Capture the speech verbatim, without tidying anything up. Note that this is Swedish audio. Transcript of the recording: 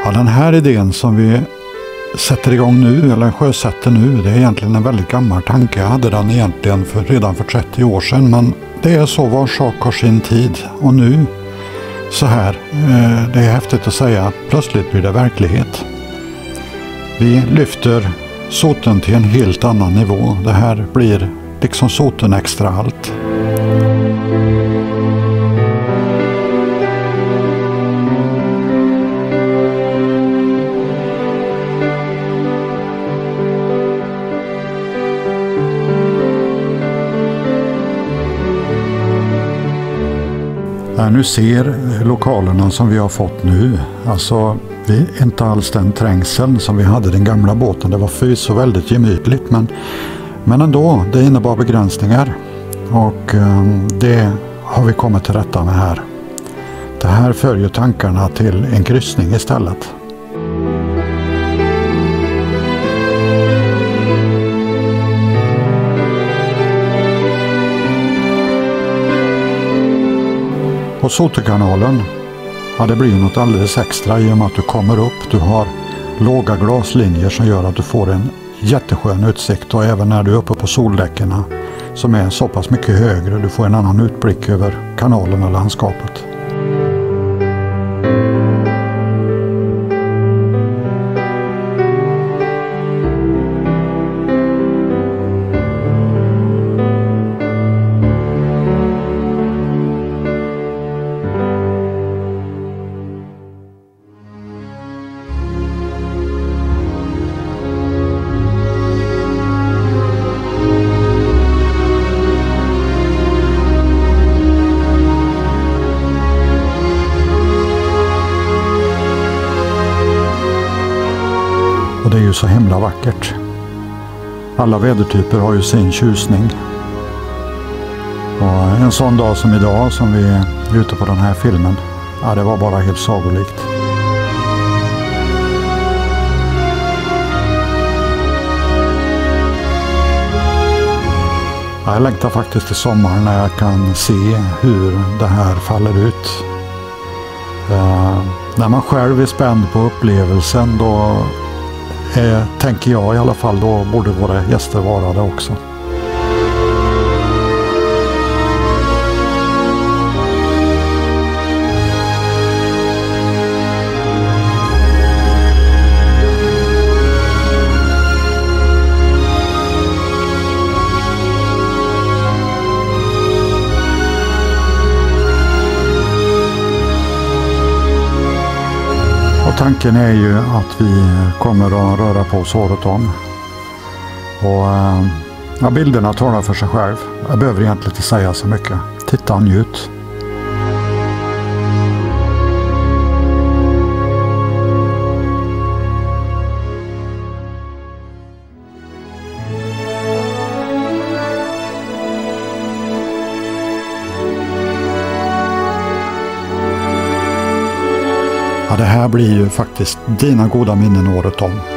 Ja, den här idén som vi sätter igång nu, eller sjösätter nu, det är egentligen en väldigt gammal tanke. Jag hade den egentligen för, redan för trettio år sedan, men det är så, var sak har sin tid. Och nu, så här, eh, det är häftigt att säga att plötsligt blir det verklighet. Vi lyfter soten till en helt annan nivå. Det här blir liksom soten extra allt. När nu ser lokalerna som vi har fått nu, alltså vi är inte alls den trängseln som vi hade den gamla båten. Det var förvisso väldigt gemytligt, men, men ändå, det innebar begränsningar. Och um, det har vi kommit till rätta med här. Det här för ju tankarna till en kryssning istället. Och Soterkanalen, ja, det blir något alldeles extra i och med att du kommer upp. Du har låga glaslinjer som gör att du får en jätteskön utsikt, och även när du är uppe på soldäckerna som är så pass mycket högre, du får en annan utblick över kanalen och landskapet. Och det är ju så himla vackert. Alla vädertyper har ju sin tjusning. Och en sån dag som idag, som vi är ute på den här filmen, ja, det var bara helt sagolikt. Jag längtar faktiskt till sommaren när jag kan se hur det här faller ut. Uh, när man själv är spänd på upplevelsen, då Eh, tänker jag i alla fall, då borde våra gäster vara det också. Tanken är ju att vi kommer att röra på oss året om. Och ja, bilderna talar för sig själv. Jag behöver egentligen inte säga så mycket. Titta och njut. Ja, det här blir ju faktiskt dina goda minnen året om.